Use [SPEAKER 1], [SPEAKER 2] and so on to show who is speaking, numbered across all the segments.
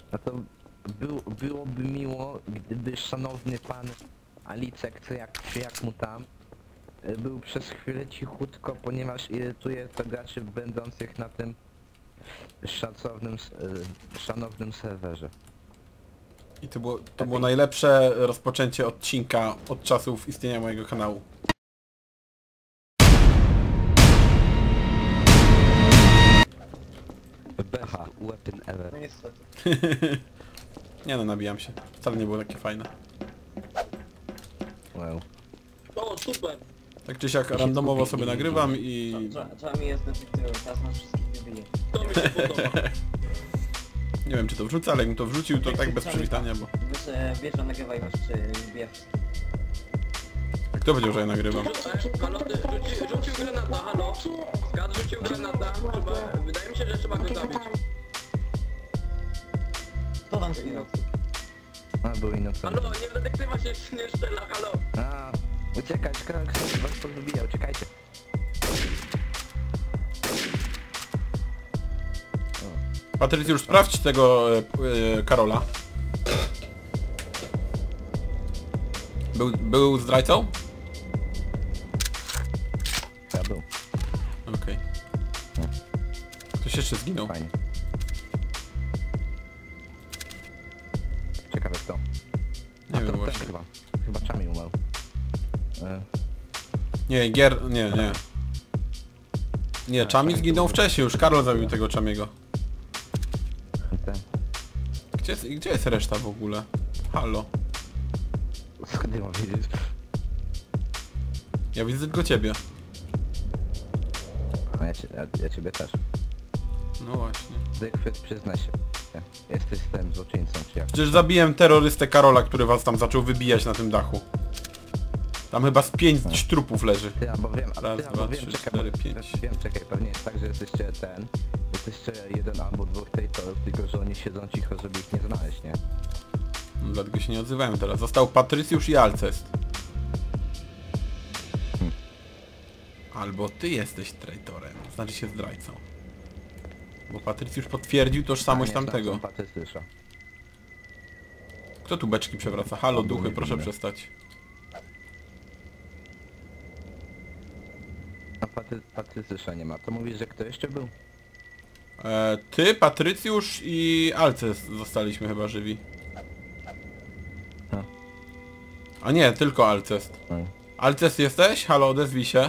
[SPEAKER 1] No to byłoby miło, gdyby szanowny pan Alicek, czy jak mu tam, był przez chwilę cichutko, ponieważ irytuje to graczy będących na tym szanownym serwerze.
[SPEAKER 2] I to było najlepsze rozpoczęcie odcinka od czasów istnienia mojego kanału.
[SPEAKER 1] Best weapon ever.
[SPEAKER 3] No niestety.
[SPEAKER 2] Nie no, nabijam się. Wcale nie było takie fajne.
[SPEAKER 1] Wow.
[SPEAKER 3] O, super!
[SPEAKER 2] Tak czy siak randomowo sobie nagrywam i...
[SPEAKER 3] Trzeba mi jest detektywem, teraz nas wszystkich wybije. To mi się podoba.
[SPEAKER 2] Nie wiem czy to wrzucę, ale jakbym to wrzucił to tak bez przywitania, bo...
[SPEAKER 3] Wiesz, że nagrywaj masz, czy bierz.
[SPEAKER 2] Kto powiedział, że ja nagrywam?
[SPEAKER 4] Halo, rzucił granata, halo? Gad rzucił granata, wydaje mi się, że trzeba go zabić.
[SPEAKER 3] To tam zginął.
[SPEAKER 1] A, był innocent.
[SPEAKER 4] Halo, nie w detektywa się nie strzela, halo?
[SPEAKER 1] A, uciekać, ktoś was podbija, uciekajcie.
[SPEAKER 2] Patrycjusz, sprawdź tego Karola. Był zdrajcą?
[SPEAKER 1] Ja był,
[SPEAKER 2] Okej. Ktoś jeszcze zginął.
[SPEAKER 1] fajnie. Ciekawe kto.
[SPEAKER 2] Nie wiem
[SPEAKER 1] Ten
[SPEAKER 2] właśnie.
[SPEAKER 1] chyba Czami umarł.
[SPEAKER 2] Nie, nie. Nie, Czami zginął wcześniej, już Karol zabił tego Czamiego.
[SPEAKER 1] Ten.
[SPEAKER 2] Gdzie jest reszta w ogóle? Halo.
[SPEAKER 1] Skąd nie mam wiedzieć?
[SPEAKER 2] Ja widzę tylko ciebie.
[SPEAKER 1] A ja ciebie też.
[SPEAKER 2] No właśnie.
[SPEAKER 1] Zygfryd, przyznaj się. Jesteś tym złoczyńcą, czy jak?
[SPEAKER 2] Przecież zabiłem terrorystę Karola, który was tam zaczął wybijać na tym dachu. Tam chyba z 5 trupów leży.
[SPEAKER 1] Ty, albo wiem,
[SPEAKER 2] Raz, dwa,
[SPEAKER 1] wiem,
[SPEAKER 2] trzy,
[SPEAKER 1] czekaj,
[SPEAKER 2] cztery,
[SPEAKER 1] bo-
[SPEAKER 2] pięć.
[SPEAKER 1] wiem, czekaj, pewnie jest tak, że jesteście jeden albo dwóch traitorów, tylko że oni siedzą cicho, żeby ich nie znaleźć, nie?
[SPEAKER 2] No, dlatego się nie odzywałem teraz. Został Patrycjusz i Alcest. Albo ty jesteś traitorem, znaczy się zdrajcą. Bo Patrycjusz potwierdził tożsamość tamtego.
[SPEAKER 1] Patrycjusza.
[SPEAKER 2] Kto tu beczki przewraca? Halo
[SPEAKER 1] Ogólnie
[SPEAKER 2] duchy, proszę
[SPEAKER 1] widzę.
[SPEAKER 2] przestać.
[SPEAKER 1] A Patrycjusza nie ma. To mówisz, że kto jeszcze był?
[SPEAKER 2] Ty, Patrycjusz i Alcest zostaliśmy chyba żywi.
[SPEAKER 1] No.
[SPEAKER 2] A nie, tylko Alcest.
[SPEAKER 1] No.
[SPEAKER 2] Alcest jesteś? Halo, odezwij się.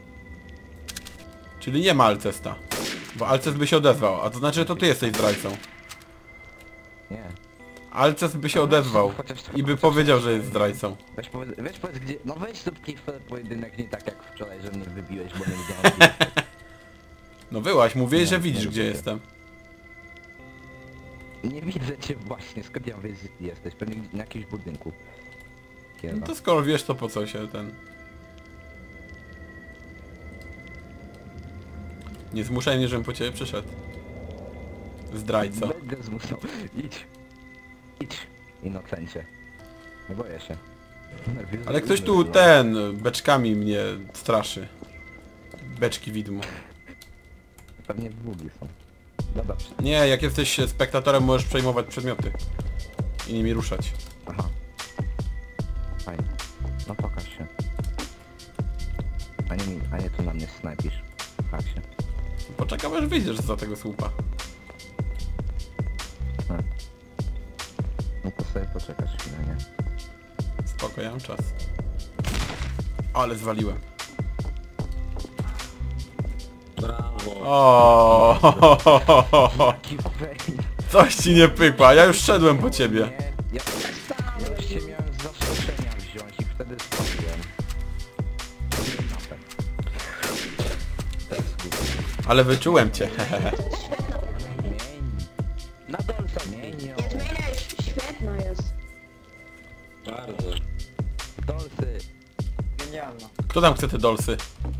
[SPEAKER 2] Czyli nie ma Alcesta. Bo Alcest by się odezwał, a to znaczy to ty jesteś zdrajcą.
[SPEAKER 1] Nie.
[SPEAKER 2] Alcest by się odezwał i by powiedział, że jest zdrajcą.
[SPEAKER 1] Weź powiedz gdzie... No weź szybki pojedynek, nie tak jak wczoraj, że mnie wybiłeś, bo nie widziałem.
[SPEAKER 2] No wyłaś, mówiłeś, że
[SPEAKER 1] Nie,
[SPEAKER 2] widzisz
[SPEAKER 1] nie
[SPEAKER 2] gdzie
[SPEAKER 1] lubię.
[SPEAKER 2] jestem.
[SPEAKER 1] Nie widzę cię właśnie, skąd ja wiem, że ty jesteś? Pewnie na jakimś budynku.
[SPEAKER 2] No to skoro wiesz, to po co się ten... Nie zmuszaj mnie, żebym po ciebie przyszedł. Zdrajco.
[SPEAKER 1] Będę zmuszał. Idź. Idź. Inocencie. Nie boję się. Nerwiuzny
[SPEAKER 2] Ale ktoś tu
[SPEAKER 1] byłem.
[SPEAKER 2] beczkami mnie straszy. Beczki widmo.
[SPEAKER 1] Pewnie długi są. Dobra,
[SPEAKER 2] Nie, jak jesteś spektatorem, możesz przejmować przedmioty. I nimi ruszać.
[SPEAKER 1] aha. Fajnie. No pokaż się. A nie tu na mnie snajpisz. Pokaż się.
[SPEAKER 2] Poczekam aż wyjdziesz za tego słupa.
[SPEAKER 1] No to sobie poczekasz chwilę, nie?
[SPEAKER 2] Spoko, ja mam czas. Ale zwaliłem.
[SPEAKER 3] Brawo.
[SPEAKER 2] O,
[SPEAKER 1] Jaki fail.
[SPEAKER 2] coś ci nie pykło, a ja już szedłem po ciebie.
[SPEAKER 1] Nie, ja już się miałem z zaskoczenia wziąć i wtedy spadłem. Teraz głupie.
[SPEAKER 2] Ale wyczułem cię.
[SPEAKER 1] Mień. Na dole są mienio.
[SPEAKER 5] Nie zmieniaj, świetna jest.
[SPEAKER 3] Bardzo.
[SPEAKER 1] Dolsy.
[SPEAKER 3] Genialna.
[SPEAKER 2] Kto tam chce te dolsy?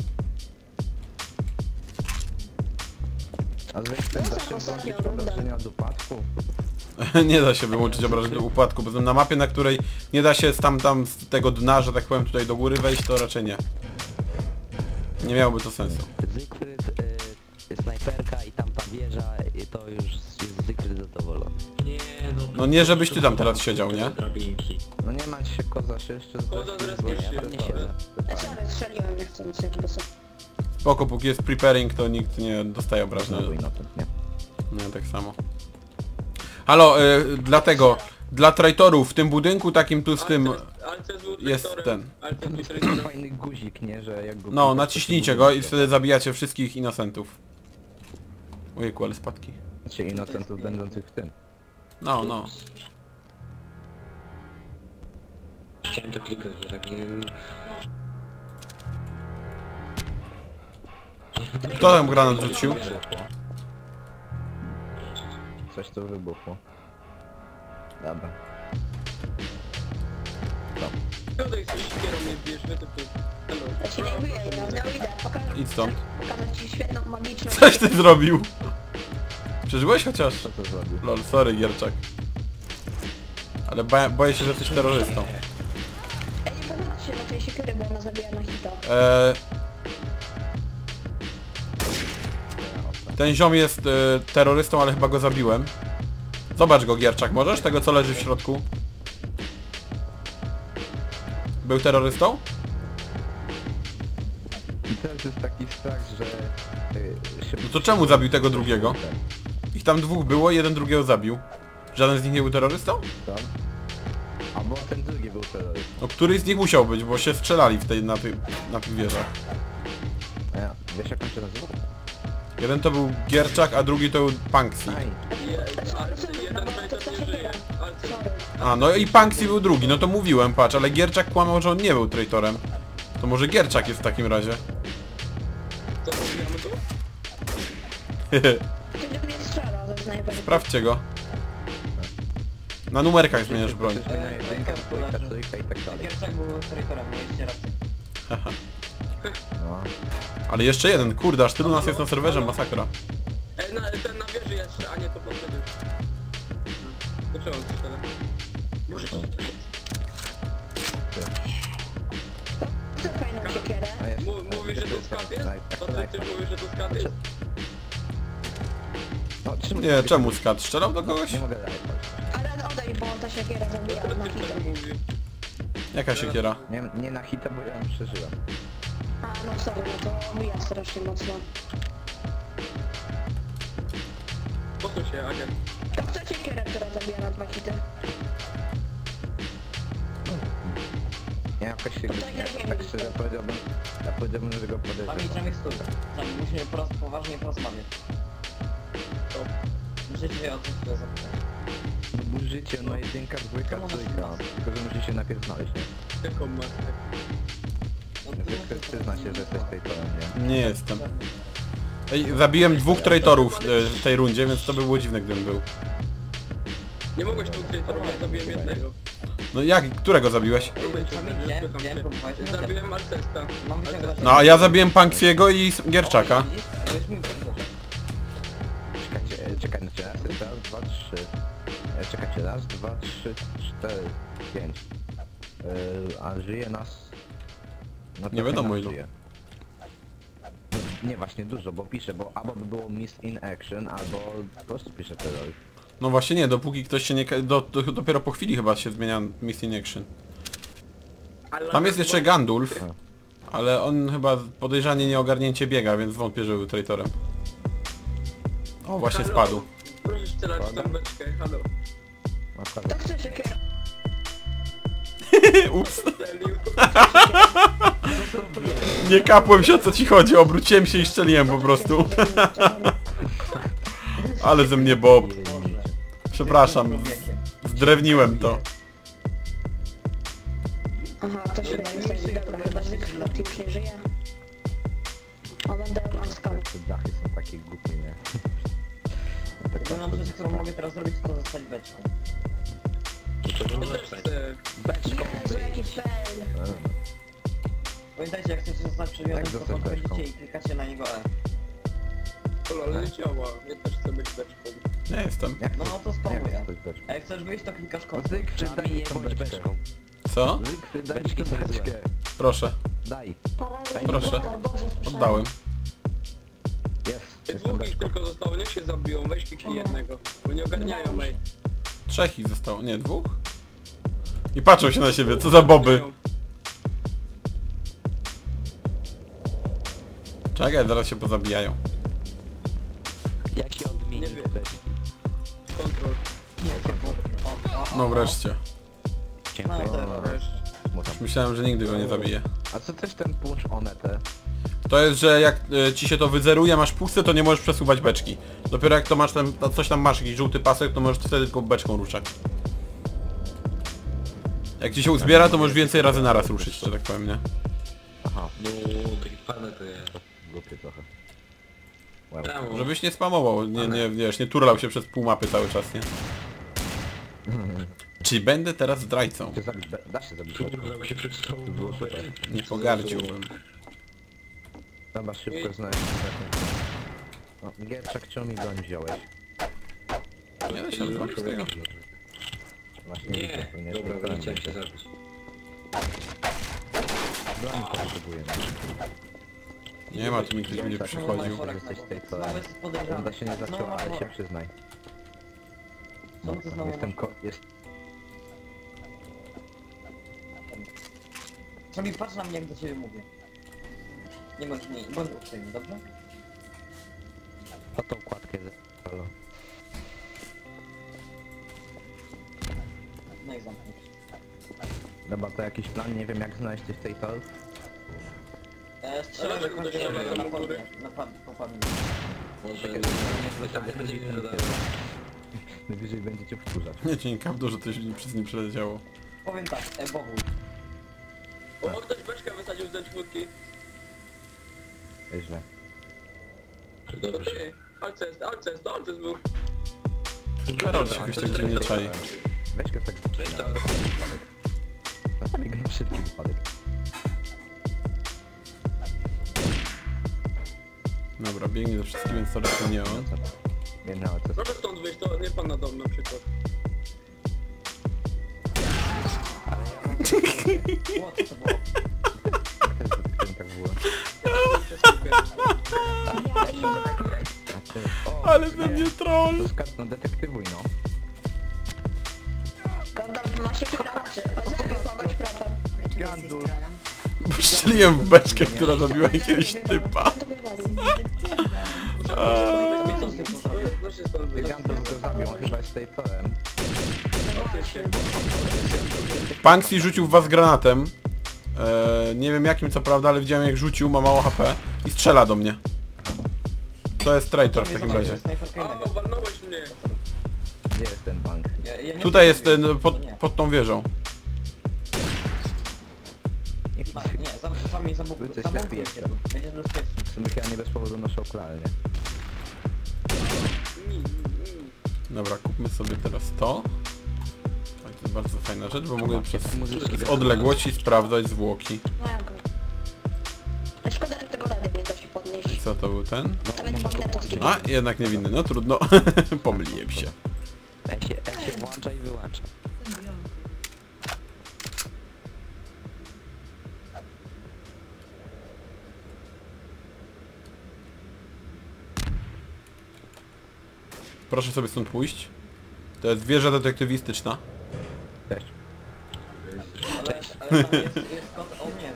[SPEAKER 1] A zresztą da się włączyć obrażenia od upadku?
[SPEAKER 2] Nie da się wyłączyć obrażeń do upadku, bo na mapie, na której nie da się tam z tego dna, że tak powiem, tutaj do góry wejść, to raczej nie. Nie miałoby to sensu.
[SPEAKER 1] Zygfryd, snajperka i tamta wieża i to już jest Zygfryd zadowolony.
[SPEAKER 4] Nie no.
[SPEAKER 2] No nie, żebyś ty tam teraz siedział, nie?
[SPEAKER 4] Drabinki.
[SPEAKER 1] No nie ma się koza się jeszcze
[SPEAKER 4] Koza
[SPEAKER 1] zdradzić,
[SPEAKER 4] zaraz
[SPEAKER 1] bo
[SPEAKER 4] nie
[SPEAKER 1] ja
[SPEAKER 4] się,
[SPEAKER 1] pierdolę.
[SPEAKER 5] Sorry, strzeliłem, nie chcę nic jakby sobie.
[SPEAKER 2] Spoko, póki jest preparing, to nikt nie dostaje obrażeń.
[SPEAKER 1] Znowu innocent, nie?
[SPEAKER 2] No tak samo. Halo, dlatego, dla traitorów w tym budynku takim tu z tym...
[SPEAKER 4] Alces był
[SPEAKER 2] jest
[SPEAKER 4] traitorem.
[SPEAKER 2] ten.
[SPEAKER 4] Alces był
[SPEAKER 1] Taki
[SPEAKER 4] traitorem.
[SPEAKER 1] fajny guzik, nie? Że jak go...
[SPEAKER 2] No, naciśnijcie go i wtedy zabijacie wszystkich innocentów. Ojejku, ale spadki.
[SPEAKER 1] Znaczy innocentów będących w tym.
[SPEAKER 2] No, no.
[SPEAKER 4] Chciałem to kliknąć, że tak nie...
[SPEAKER 2] Kto tam granat rzucił?
[SPEAKER 1] Coś tu wybuchło. Dobra.
[SPEAKER 4] Godaj sobie sikierą mnie bierz, wy to tu. Hello.
[SPEAKER 5] Ja ci nie biję, no idę,
[SPEAKER 2] Idź stąd.
[SPEAKER 5] pokażę ci świetną, magiczną...
[SPEAKER 2] Coś ty zrobił! Przeżyłeś chociaż?
[SPEAKER 1] Co to zrobił?
[SPEAKER 2] Lol, sorry Gierczak. Ale boję się, że jesteś terrorystą.
[SPEAKER 5] Ej, nie podnosi się do tej siekiery, bo ona zabija na hita.
[SPEAKER 2] Ten ziom jest terrorystą, ale chyba go zabiłem. Zobacz go Gierczak, możesz? Tego co leży w środku. Był terrorystą?
[SPEAKER 1] I teraz jest taki strach, że... się...
[SPEAKER 2] No to czemu zabił tego drugiego? Ich tam dwóch było, jeden drugiego zabił. Żaden z nich nie był terrorystą?
[SPEAKER 1] Tam. Albo ten drugi był terrorystą.
[SPEAKER 2] No któryś z nich musiał być, bo się strzelali w tej, na tych wieżach.
[SPEAKER 1] Ja, wiesz jak on się nazywa?
[SPEAKER 2] Jeden to był Gierczak, a drugi to był Punksy.
[SPEAKER 1] Aj,
[SPEAKER 4] Jeden traitor nie żyje. Alces.
[SPEAKER 5] Sorry.
[SPEAKER 2] A, no i Punksy był drugi, no to mówiłem, patrz, ale Gierczak kłamał, że on nie był traitorem. To może Gierczak jest w takim razie.
[SPEAKER 4] Co, zabijamy tu?
[SPEAKER 5] Ty do mnie strzela ze snajperki.
[SPEAKER 2] Sprawdźcie go. Na numerkach zmieniasz broń.
[SPEAKER 1] Coś na jedynkę, dwójka, trójka i tak dalej.
[SPEAKER 3] Gierczak był traitorem, mieliście rację.
[SPEAKER 1] No.
[SPEAKER 2] Ale jeszcze jeden, kurde, aż tylu nas jest na serwerze, masakra.
[SPEAKER 4] Ten na wieży jeszcze, a nie to podszedł już. To czemu on strzela? Może ci
[SPEAKER 5] Chcę fajną siekierę.
[SPEAKER 1] A jest-
[SPEAKER 4] Mówisz, że to skat jest? To ty mówisz, że to skat jest?
[SPEAKER 1] No, czemu
[SPEAKER 2] Nie, czemu skat? Strzelał do kogoś?
[SPEAKER 1] Nie mogę dalej chodzić.
[SPEAKER 5] Ale oddaj, bo ta siekiera zabija na
[SPEAKER 4] Ty
[SPEAKER 5] hita.
[SPEAKER 4] tak mówisz.
[SPEAKER 2] Jaka siekiera?
[SPEAKER 1] Nie na hita, bo ja ją przeżyłem.
[SPEAKER 5] A, no sorry, no to bija strasznie mocno.
[SPEAKER 4] Posuń się, agent.
[SPEAKER 5] To chcę siekierę, która zabija na 2 hity.
[SPEAKER 1] Ja jakoś się...
[SPEAKER 5] To tak jak
[SPEAKER 1] Tak
[SPEAKER 5] mieli.
[SPEAKER 1] szczerze powiedziałbym... Ja powiedziałbym, że go
[SPEAKER 3] Sami
[SPEAKER 1] podejrzewam.
[SPEAKER 3] idziemy stój. Sami musimy poważnie porozmawiać. Życie o coś chwilę zapytać.
[SPEAKER 1] Życie, no jedynka, dwójka, trójka. Tylko, że musisz się najpierw znaleźć, nie?
[SPEAKER 4] Jaką masz?
[SPEAKER 3] No
[SPEAKER 1] Przyzna się, że jesteś traitorem, nie?
[SPEAKER 2] Nie jestem. Ej, zabiłem dwóch traitorów w tej rundzie, więc to by było dziwne, gdybym był.
[SPEAKER 4] Nie mogłeś tu traitorować, zabiłem jednego.
[SPEAKER 2] No jak? Którego zabiłeś?
[SPEAKER 4] Zabiłem Alcesta.
[SPEAKER 3] Mam wyciągać...
[SPEAKER 2] No a ja zabiłem Punksiego i Gierczaka.
[SPEAKER 3] Widzisz? To jest mój problem.
[SPEAKER 1] Czekajcie, raz, dwa, trzy. Czekajcie, raz, dwa, trzy, cztery, pięć. A żyje nas... No
[SPEAKER 2] Nie wiadomo
[SPEAKER 1] nas
[SPEAKER 2] ilu.
[SPEAKER 1] żyje. Nie, właśnie dużo, bo pisze, bo albo by było Missed in Action, albo po prostu pisze terroryst.
[SPEAKER 2] No właśnie nie, dopóki ktoś się nie... dopiero po chwili chyba się zmienia Miss in Action. Tam jest jeszcze Gandulf, ale on chyba podejrzanie nieogarnięcie biega, więc wątpię, że był traitorem. O, właśnie spadł.
[SPEAKER 4] Proszę strzelać w tą beczkę, halo.
[SPEAKER 1] No,
[SPEAKER 5] To chcę siekierę.
[SPEAKER 2] Ups.
[SPEAKER 4] Strzelił.
[SPEAKER 2] Nie kapłem się, o co ci chodzi, obróciłem się i strzeliłem po prostu. Ale ze mnie Bob. Przepraszam, zdrewniłem to.
[SPEAKER 5] Aha, to się jest dobra, chyba Zygfryd już nie żyje. O, będę łaskawy.
[SPEAKER 1] Te dachy są takie głupie, nie? Tak
[SPEAKER 3] Jedyną rzecz, którą mogę teraz zrobić, to zostać beczką.
[SPEAKER 4] Ja też chcę.
[SPEAKER 5] Jezu, jaki fail.
[SPEAKER 3] Pamiętajcie, jak chcecie zostać przedmiotem,
[SPEAKER 1] Tak,
[SPEAKER 3] to
[SPEAKER 1] zostać
[SPEAKER 3] podchodzicie
[SPEAKER 1] beczką.
[SPEAKER 3] i klikacie na niego E.
[SPEAKER 4] Ale nie działa. Ja też chcę być beczką.
[SPEAKER 2] Nie jestem.
[SPEAKER 1] Jak
[SPEAKER 3] No,
[SPEAKER 1] to-
[SPEAKER 3] to spamuję.
[SPEAKER 1] jak to jest beczką?
[SPEAKER 3] A jak chcesz wyjść, to klikasz
[SPEAKER 1] No
[SPEAKER 3] kontrol.
[SPEAKER 1] Zygfryd, daj mi tą beczkę.
[SPEAKER 2] Co?
[SPEAKER 1] Zygfryd, daj mi tą beczkę.
[SPEAKER 2] Proszę,
[SPEAKER 1] Daj.
[SPEAKER 2] proszę. Oddałem.
[SPEAKER 1] Jest.
[SPEAKER 4] Ty
[SPEAKER 1] Jestem
[SPEAKER 4] dwóch ich
[SPEAKER 1] beczką.
[SPEAKER 4] tylko zostało, niech się zabiją, weź kliknij jednego. Bo nie ogarniają, ej.
[SPEAKER 2] Trzech ich zostało, nie, 2? I patrzą się na siebie, co za boby. Czekaj, zaraz się pozabijają.
[SPEAKER 1] Jaki odmienił
[SPEAKER 4] Nie wiem.
[SPEAKER 1] też?
[SPEAKER 4] Kontrol.
[SPEAKER 2] No wreszcie.
[SPEAKER 1] Dziękuję.
[SPEAKER 3] No,
[SPEAKER 1] Mutam.
[SPEAKER 2] Myślałem, że nigdy go nie zabije.
[SPEAKER 1] A co też ten puncz one
[SPEAKER 2] To jest, że jak ci się to wyzeruje, masz pusty, to nie możesz przesuwać beczki. Dopiero jak to masz tam, coś tam masz, jakiś żółty pasek, to możesz wtedy tylko beczką ruszać. Jak ci się uzbiera, to możesz więcej razy naraz ruszyć, że tak powiem, nie?
[SPEAKER 1] Aha,
[SPEAKER 4] No, taki fajny to jest.
[SPEAKER 1] głupie trochę. Wow.
[SPEAKER 4] Czemu?
[SPEAKER 2] Żebyś nie spamował, wiesz, nie turlał się przez pół mapy cały czas, nie? Czy będę teraz zdrajcą?
[SPEAKER 1] Czy zabić, da się zabić.
[SPEAKER 4] Kurwa, się przedstawił.
[SPEAKER 1] Było super.
[SPEAKER 2] Nie pogardziłbym.
[SPEAKER 1] Dobra, szybko znaleźć. No, Gierczak, czemu mi broń wziąłeś?
[SPEAKER 2] Nie da się odwalić tego.
[SPEAKER 1] Właśnie
[SPEAKER 4] Nie,
[SPEAKER 1] widzę, pewnie
[SPEAKER 4] dobra,
[SPEAKER 1] spotkałem
[SPEAKER 4] chciałem
[SPEAKER 1] się.
[SPEAKER 4] się zabić.
[SPEAKER 1] Broń potrzebuję.
[SPEAKER 2] Nie ma, tu mi ktoś będzie przychodził.
[SPEAKER 1] Jesteś z tej co?
[SPEAKER 3] Znowu jest podejrzany.
[SPEAKER 1] Runda się nie zaczęła,
[SPEAKER 3] Znowu
[SPEAKER 1] ale się
[SPEAKER 3] worek.
[SPEAKER 1] przyznaj.
[SPEAKER 3] Co ty znowu
[SPEAKER 1] Jestem
[SPEAKER 3] masz?
[SPEAKER 1] jest...
[SPEAKER 3] Czasami patrz na mnie, jak do ciebie mówię. Nie bądź uprzejmy, dobrze?
[SPEAKER 1] O tą kładkę halo.
[SPEAKER 3] No i zamknij.
[SPEAKER 1] Dobra, to jakiś plan, nie wiem jak znaleźć tych tej tor.
[SPEAKER 3] Strzelaj,
[SPEAKER 4] dlaczego
[SPEAKER 3] że
[SPEAKER 4] to się
[SPEAKER 3] na
[SPEAKER 4] do góry?
[SPEAKER 3] popadnie.
[SPEAKER 4] Może
[SPEAKER 1] Czekaj,
[SPEAKER 4] nie będzie mi zadał.
[SPEAKER 1] Najwyżej będziecie wkurzać.
[SPEAKER 2] Nie cienka w dużo coś przez nim przeleciało.
[SPEAKER 3] Powiem tak, Bowój.
[SPEAKER 4] O, ktoś beczkę wysadził z dęczmutki.
[SPEAKER 1] Źle.
[SPEAKER 4] Dobrze. Alcest był.
[SPEAKER 2] Karol się jakoś tak dziwnie czai.
[SPEAKER 1] Weź go tak czasami gram szybki wypadek.
[SPEAKER 2] Dobra, biegnie do wszystkich, więc to raczej nie on.
[SPEAKER 1] Nie, no ale to
[SPEAKER 4] Proszę stąd wyjść, to nie pan na dom na przykład.
[SPEAKER 3] O, co to było?
[SPEAKER 1] też tak było. A ty... O,
[SPEAKER 2] Ale ze mnie troll!
[SPEAKER 1] to skarb, no detektywuj no.
[SPEAKER 5] Gandalf ma się krawaczy. Zabił prawem.
[SPEAKER 1] Gandul.
[SPEAKER 2] Strzeliłem w beczkę, która zabiła jakiegoś typa.
[SPEAKER 4] Proszę stąd wyjść.
[SPEAKER 1] Gandul go zabił, on chyba jest z tej torem.
[SPEAKER 2] Punksy rzucił w was granatem. Nie wiem jakim co prawda, ale widziałem jak rzucił, ma mało HP i strzela do mnie. To jest traitor w takim razie.
[SPEAKER 4] A, walnąłeś mnie.
[SPEAKER 1] Gdzie jest ten bank?
[SPEAKER 2] Tutaj jest ten pod tą wieżą.
[SPEAKER 1] Nie,
[SPEAKER 3] Nie, sami
[SPEAKER 1] Ty jesteś lepiej jeszcze.
[SPEAKER 3] Będziesz bezpieczny.
[SPEAKER 1] w sumie ja nie bez powodu noszę okulary, nie?
[SPEAKER 2] Dobra, kupmy sobie teraz to. To jest bardzo fajna rzecz, bo mogę przez
[SPEAKER 1] Muzyczki
[SPEAKER 2] z odległości sprawdzać zwłoki.
[SPEAKER 5] Szkoda, że tego rady nie da się podnieść.
[SPEAKER 2] Co to był ten?
[SPEAKER 5] Nawet magnetos.
[SPEAKER 2] A, jednak niewinny, no trudno. Pomyliłem się.
[SPEAKER 1] Jak się włącza i wyłącza.
[SPEAKER 2] Proszę sobie stąd pójść. To jest wieża detektywistyczna.
[SPEAKER 1] Cześć.
[SPEAKER 3] Ale tam jest kot, o nie,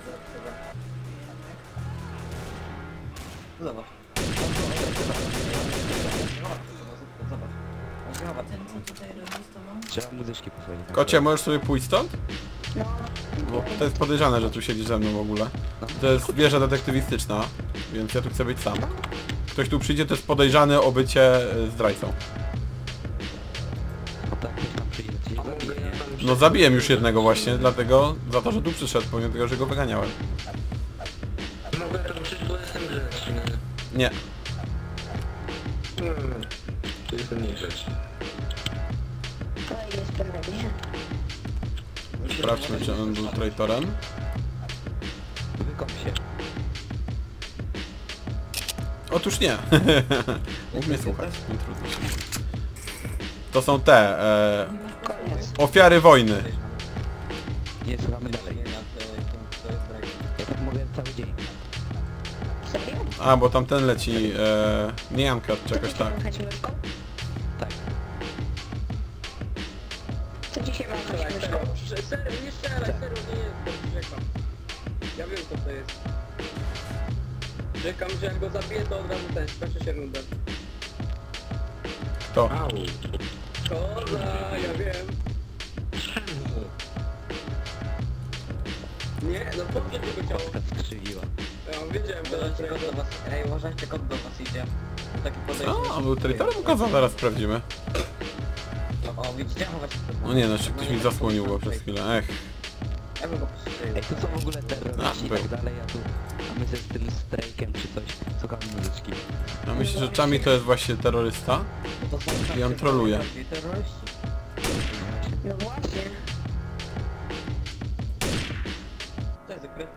[SPEAKER 3] zobacz. Zobacz.
[SPEAKER 1] Trzeba muzyczki posłuchać.
[SPEAKER 2] Kocie, możesz sobie pójść stąd? Bo to jest podejrzane, że tu siedzisz ze mną w ogóle. To jest wieża detektywistyczna, więc ja tu chcę być sam. Ktoś tu przyjdzie, to jest podejrzany o bycie zdrajcą.
[SPEAKER 1] No tak, ktoś tam przyjdzie, ci zabije, nie?
[SPEAKER 2] No zabiłem już jednego właśnie, dlatego za to, że tu przyszedł, pomimo tego, że go wyganiałem.
[SPEAKER 4] Mogę to wrócić, bo jestem grzeczny.
[SPEAKER 2] Nie.
[SPEAKER 4] To jest niegrzeczny.
[SPEAKER 5] Kolejny sprawiedliwy.
[SPEAKER 2] Sprawdźmy, czy on był traitorem.
[SPEAKER 1] Wykop się.
[SPEAKER 2] Otóż nie. Mógł mnie słuchać, nie trudno się. To są te ofiary wojny.
[SPEAKER 1] Nie, słuchamy dalej. Ja tak mówię cały dzień.
[SPEAKER 5] Serio?
[SPEAKER 2] A, bo tam ten leci, nie Janka, czy jakoś tak.
[SPEAKER 1] Tak.
[SPEAKER 5] dzisiaj mam
[SPEAKER 4] Strzelaj,
[SPEAKER 5] coś
[SPEAKER 4] serio, serio, nie strzelaj, serio, nie jestem, czekam. Ja wiem co to jest. Czekam, że jak go zabiję, to od razu ten, skończy się rundę.
[SPEAKER 2] To.
[SPEAKER 1] Au.
[SPEAKER 4] Koza, ja wiem. Nie, no poprzez jego ciało.
[SPEAKER 1] Skrzywiła.
[SPEAKER 4] Ja wiedziałem, że
[SPEAKER 3] Uważajcie, kot do was... Ej, uważajcie, kot do was idzie. Taki podejrzany.
[SPEAKER 2] A, był traitorem koza, zaraz sprawdzimy.
[SPEAKER 3] O, widzicie? Chować się przed
[SPEAKER 2] No
[SPEAKER 3] nami.
[SPEAKER 2] nie, no jeszcze ktoś mi zasłonił go przez chwilę, ech.
[SPEAKER 3] Ja bym go postrzelił.
[SPEAKER 1] Ej, tu są w ogóle terroryści i
[SPEAKER 2] był.
[SPEAKER 1] tak dalej, a my ze z tym strajkiem czy coś, słuchamy muzyczki.
[SPEAKER 2] Ja myślę, że Chami to jest właśnie terrorysta.
[SPEAKER 3] No to są
[SPEAKER 2] I on troluje.
[SPEAKER 3] terroryści.
[SPEAKER 5] No właśnie.
[SPEAKER 3] To jest zakryte.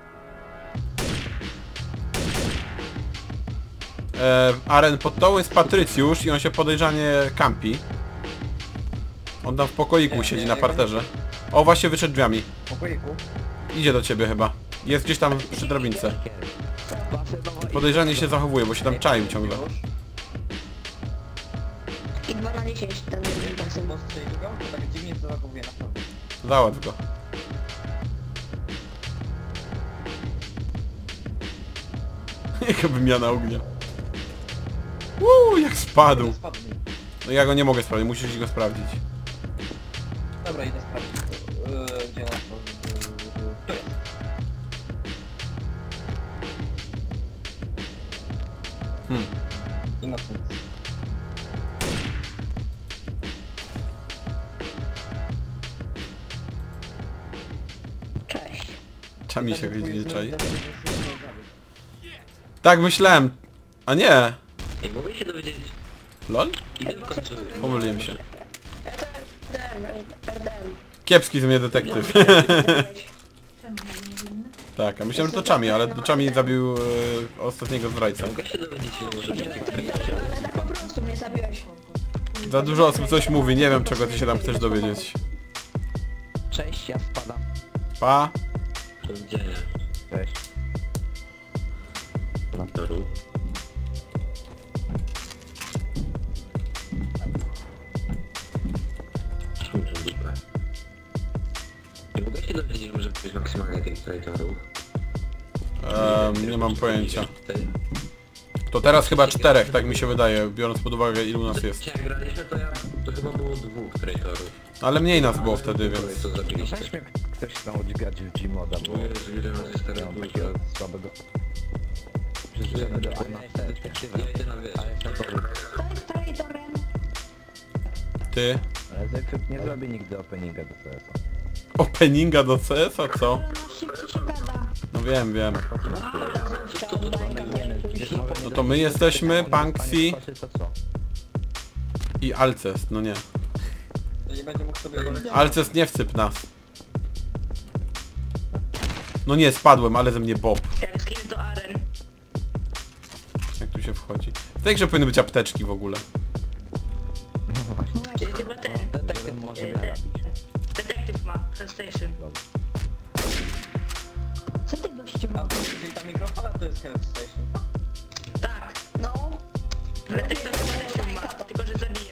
[SPEAKER 2] Aren, pod tobą jest Patrycjusz i on się podejrzanie kampi. On tam w pokoiku siedzi na parterze. O, właśnie wyszedł drzwiami.
[SPEAKER 3] W pokoiku.
[SPEAKER 2] Idzie do ciebie chyba. Jest gdzieś tam przy drabince. Podejrzanie się zachowuje, bo się tam czaił ciągle.
[SPEAKER 5] I 2 na 10 ten jeden basen.
[SPEAKER 3] Postrzelił go? To tak dziwnie to zachowuje naprawdę.
[SPEAKER 2] Załatw go. Jaka wymiana ognia. Jak spadł.
[SPEAKER 3] Spadł mi.
[SPEAKER 2] No ja go nie mogę sprawdzić, musisz go sprawdzić.
[SPEAKER 3] Dobra, idę sprawdzić. Gdzie on to? Tu jest. Innocent.
[SPEAKER 5] Cześć.
[SPEAKER 2] Czami się wiedzie czai. Tak myślałem. A nie.
[SPEAKER 4] Ej, mogę się dowiedzieć,
[SPEAKER 2] Lol?
[SPEAKER 4] ile kończy.
[SPEAKER 2] Pomyliłem się.
[SPEAKER 5] RDM.
[SPEAKER 2] Kiepski z mnie detektyw. Tak, a myślałem, że to Chami, ale to Chami zabił ostatniego zdrajcę.
[SPEAKER 4] Mogę się dowiedzieć, ile może być.
[SPEAKER 5] Ale tak po prostu mnie zabiłeś.
[SPEAKER 2] Za dużo osób coś mówi, nie wiem czego ty się tam chcesz dowiedzieć.
[SPEAKER 1] Cześć, ja spadam.
[SPEAKER 2] Pa!
[SPEAKER 4] Do widzenia.
[SPEAKER 1] Cześć.
[SPEAKER 4] Na toru. Dupę. Nie mogę się dowiedzieć, może być maksymalnie tych traitorów.
[SPEAKER 2] Nie mam pojęcia. To teraz chyba 4, tak mi się wydaje, biorąc pod uwagę ilu nas jest.
[SPEAKER 4] Jak graliśmy, to chyba było 2 traitorów.
[SPEAKER 2] Ale mniej nas było wtedy, więc...
[SPEAKER 4] Co zabiliście?
[SPEAKER 1] Weź mnie ktoś nauczy grać w Gmoda, bo
[SPEAKER 4] Bo jest, ile nas jest
[SPEAKER 1] ja
[SPEAKER 4] teraz
[SPEAKER 1] mam
[SPEAKER 4] dużo.
[SPEAKER 1] takiego słabego... Przyzwyczajony do detektywem.
[SPEAKER 4] Ja idę na wieś.
[SPEAKER 1] Ale jestem dobry.
[SPEAKER 5] To jest traitorem.
[SPEAKER 2] Ty?
[SPEAKER 1] Ale Zekryt nie zrobi nigdy openinga do CS-a.
[SPEAKER 2] Openinga do CS-a, co?
[SPEAKER 5] Ale na szybciej się gada.
[SPEAKER 2] No wiem, wiem.
[SPEAKER 1] Przecież może nie
[SPEAKER 2] No to my jesteśmy,
[SPEAKER 1] dostanie
[SPEAKER 2] Punksy
[SPEAKER 1] to co?
[SPEAKER 2] i Alcest, no nie.
[SPEAKER 3] To nie będzie mógł sobie oglądać.
[SPEAKER 2] Alcest nie wsyp nas. No nie, spadłem, ale ze mnie Bob.
[SPEAKER 5] Jak skin to Aren.
[SPEAKER 2] Jak tu się wchodzi? W tej grze powinny być apteczki w ogóle.
[SPEAKER 5] Czyli chyba ten.
[SPEAKER 1] Detektyw może mnie zabić.
[SPEAKER 5] Detektyw ma. PlayStation. Co ty gościu
[SPEAKER 3] A, czyli ta mikrofona to jest Health Station.
[SPEAKER 5] Tak. No. Detektyw PlayStation ma. Tylko że zabije.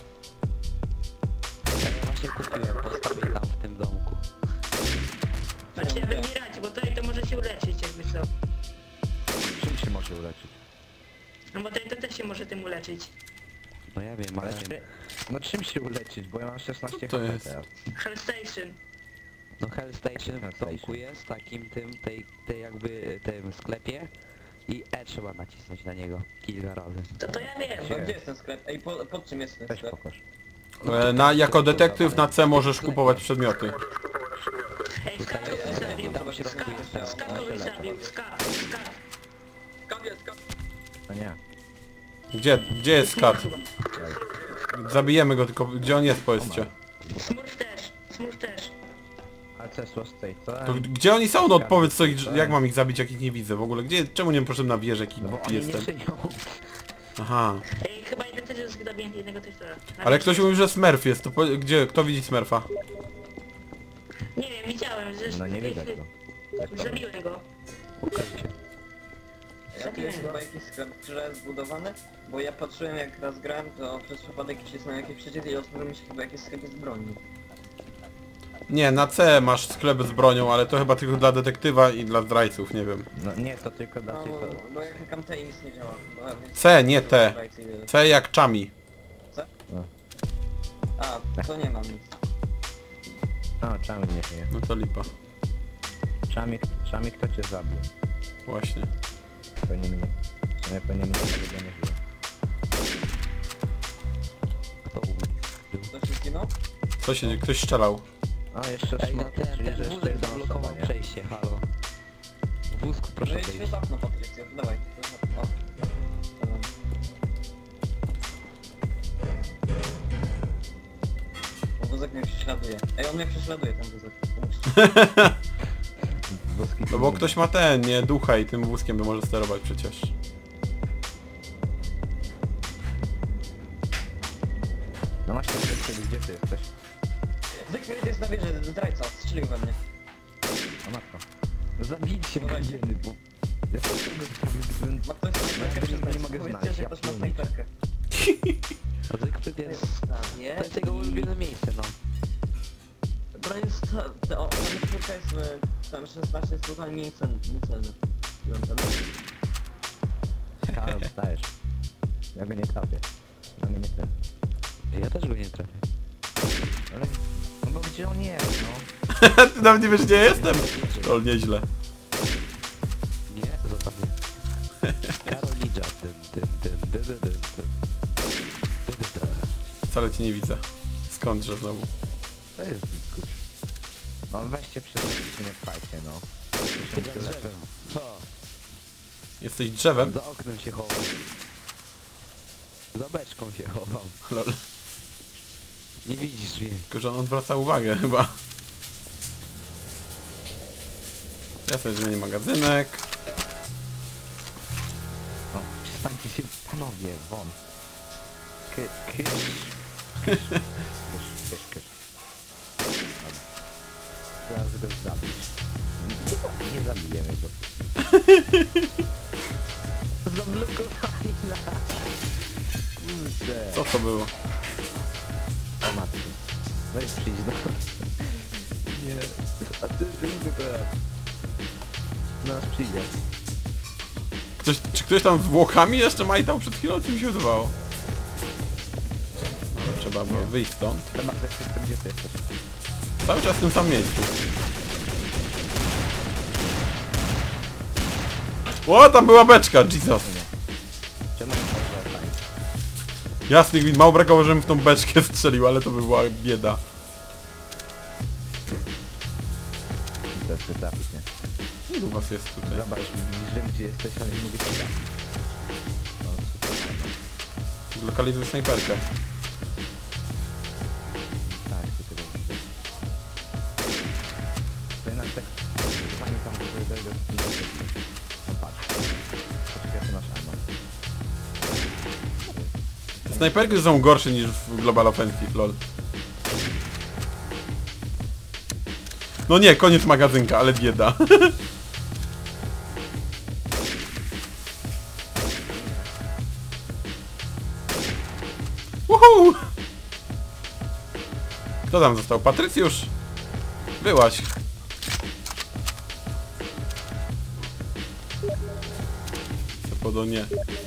[SPEAKER 1] Ja właśnie kupiłem, postawię tam w tym domku.
[SPEAKER 5] Znaczy ja wybierać, bo to może się uleczyć jakby co.
[SPEAKER 1] Czym się może uleczyć?
[SPEAKER 5] No bo to też się może tym uleczyć.
[SPEAKER 1] No ja wiem, ale... No czym się uleczyć, bo ja mam 16
[SPEAKER 2] to
[SPEAKER 1] HP
[SPEAKER 2] jest?
[SPEAKER 1] teraz.
[SPEAKER 5] Hellstation.
[SPEAKER 1] No Hellstation w domku jest, takim tej jakby tym sklepie i E trzeba nacisnąć na niego kilka razy.
[SPEAKER 5] To ja wiem.
[SPEAKER 3] No, gdzie jest ten sklep? Ej, pod czym jest ten
[SPEAKER 1] Weź
[SPEAKER 3] sklep?
[SPEAKER 1] pokaż.
[SPEAKER 2] Jako detektyw na C możesz kupować przedmioty.
[SPEAKER 5] Ej, skak kogoś zabił.
[SPEAKER 1] Tam w środku jest ten,
[SPEAKER 5] Skak
[SPEAKER 1] na
[SPEAKER 5] kogoś
[SPEAKER 1] sztylet.
[SPEAKER 5] zabił. Skak.
[SPEAKER 4] Skam jest, skam.
[SPEAKER 1] No nie.
[SPEAKER 2] Gdzie jest skat? Zabijemy go, tylko gdzie on jest, powiedzcie.
[SPEAKER 5] Smurf też. Smurf też.
[SPEAKER 1] A co jest Lost State, co?
[SPEAKER 2] To gdzie oni są? No odpowiedz co, jak mam ich zabić, jak ich nie widzę w ogóle? Czemu nie poszedłem na wieżę, jaki
[SPEAKER 1] No bo oni nie
[SPEAKER 2] jestem?
[SPEAKER 1] żyją.
[SPEAKER 2] Aha.
[SPEAKER 5] Ej, chyba jeden też jest zabiję jednego też teraz.
[SPEAKER 2] Ale ktoś mówił, że Smurf jest, to kto widzi Smurfa?
[SPEAKER 5] Nie wiem, widziałem, że...
[SPEAKER 1] No nie widać go.
[SPEAKER 5] Zabiłem go.
[SPEAKER 1] Ukryj się.
[SPEAKER 3] Ja tu jest chyba jakiś sklep, który jest zbudowany, bo ja patrzyłem jak raz grałem, to przez przypadek się na jakieś przecieki i otworzył mi się chyba jakiś sklep z broni.
[SPEAKER 2] Nie, na C masz sklep z bronią, ale to chyba tylko dla detektywa i dla zdrajców, nie wiem.
[SPEAKER 1] No nie, to tylko dla
[SPEAKER 3] No,
[SPEAKER 1] tych...
[SPEAKER 3] bo jak klikam T i nic nie działa. No, więc-
[SPEAKER 2] C, nie T. C jak Chami.
[SPEAKER 3] A, to nie mam nic.
[SPEAKER 1] O, Czamik nie żyje.
[SPEAKER 2] No to lipa.
[SPEAKER 1] Czamik kto cię zabił?
[SPEAKER 2] Właśnie.
[SPEAKER 1] Pewnie mnie. Ja pewnie mnie tego nie żyje. Kto ubił?
[SPEAKER 3] To się zginął?
[SPEAKER 2] Co się, ktoś strzelał.
[SPEAKER 1] A, jeszcze
[SPEAKER 6] Ej, no
[SPEAKER 1] szmat,
[SPEAKER 6] ten
[SPEAKER 1] czyli że jeszcze
[SPEAKER 6] wózek
[SPEAKER 1] jedna
[SPEAKER 6] zablokował
[SPEAKER 1] osoba, nie?
[SPEAKER 6] przejście, halo. W wózku proszę
[SPEAKER 3] Proszę
[SPEAKER 6] wyjść.
[SPEAKER 3] wyjść okno, Patrycja. Dawaj. O. Dobra. Bo wózek mnie prześladuje. Ej, on mnie prześladuje, ten wózek.
[SPEAKER 1] Wózki
[SPEAKER 2] No bo ktoś ma ten, nie, ducha i tym wózkiem by może sterować przecież.
[SPEAKER 1] No właśnie, gdzie ty jesteś?
[SPEAKER 3] Zygfryd jest na wieży, zdrajca, strzelił we mnie.
[SPEAKER 1] O matko. Zabijcie
[SPEAKER 3] Dawaj.
[SPEAKER 1] mnie, bo... Ja to
[SPEAKER 3] Ma ktoś snajperkę
[SPEAKER 1] ja
[SPEAKER 3] przez
[SPEAKER 1] nie
[SPEAKER 3] nas?
[SPEAKER 1] mogę
[SPEAKER 3] Powiedzcie,
[SPEAKER 1] znaleźć,
[SPEAKER 3] że
[SPEAKER 1] ja
[SPEAKER 3] ktoś ma
[SPEAKER 1] pierdolę.
[SPEAKER 3] snajperkę.
[SPEAKER 6] A Zygfryd jest... To
[SPEAKER 3] Nie,
[SPEAKER 6] jest jego ulubione miejsce, no.
[SPEAKER 3] Broń jest... O, tam jest kilka jest... Tam 16 jest totalnie mniej celny.
[SPEAKER 1] Karol, dostajesz. Ja go nie trafię. No mnie nie ten.
[SPEAKER 6] Ja też go nie trafię.
[SPEAKER 1] Ale... No bo gdzie on jest, no?
[SPEAKER 2] Ty nawet nie wiesz gdzie jestem. To nieźle.
[SPEAKER 6] Nie, zostaw mnie. Karol Lidża.
[SPEAKER 2] Wcale cię nie widzę. Skądże znowu?
[SPEAKER 1] To jest kurz. No weźcie przez się nie pchajcie, no.
[SPEAKER 6] Za drzewem. Co?
[SPEAKER 2] Jesteś drzewem?
[SPEAKER 6] Za oknem się chowam. Za beczką się chowam.
[SPEAKER 2] Lol.
[SPEAKER 6] Nie widzisz mnie.
[SPEAKER 2] Tylko że on odwraca uwagę chyba. Ja sobie zmienię magazynek.
[SPEAKER 1] No, przestańcie się, panowie, won. Kysz. Kysz. Dobra. Teraz go zabić. Nie zabijemy go. Zablokowali nas. Kurde.
[SPEAKER 2] Co to było?
[SPEAKER 1] O matko. Weź przyjdź do... Nie. A ty tylko teraz. Nas przyjdzie.
[SPEAKER 2] Czy ktoś tam zwłokami jeszcze majtał przed chwilą? Czy mi się wydawało? No, trzeba było wyjść stąd.
[SPEAKER 1] Chyba też jestem, gdzie ty jesteś.
[SPEAKER 2] Cały czas w tym samym miejscu. O, tam była beczka, Jesus.
[SPEAKER 1] Czemu nie możesz zostać?
[SPEAKER 2] Jasny gwint, mało brakowało, żebym w tą beczkę strzelił, ale to by była bieda.
[SPEAKER 1] To jest trafić, nie?
[SPEAKER 2] Ilu was jest tutaj?
[SPEAKER 1] Zobacz, wiem gdzie jesteś, ale nie mogę ci dać. No, super.
[SPEAKER 2] Zlokalizuj snajperkę.
[SPEAKER 1] Tak, ty tego widzę. To jednak tak... Pani tam dojdę... No patrz. Poczekaj, tu masz ammo.
[SPEAKER 2] Snajperki są gorsze niż w Global Offensive, lol. No nie, koniec magazynka, ale bieda. Woohoo! Kto tam został? Patrycjusz? Byłaś. Podo nie.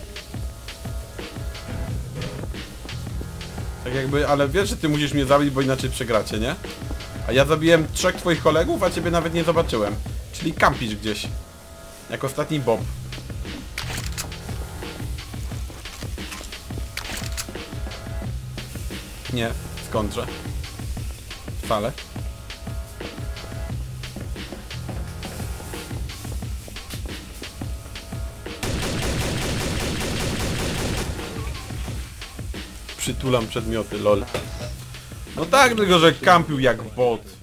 [SPEAKER 2] Tak jakby, ale wiesz, że ty musisz mnie zabić, bo inaczej przegracie, nie? A ja zabiłem 3 twoich kolegów, a ciebie nawet nie zobaczyłem. Czyli kampisz gdzieś. Jak ostatni Bob. Nie, skądże? Wcale. Przytulam przedmioty, lol. No tak, tylko że kampił jak bot.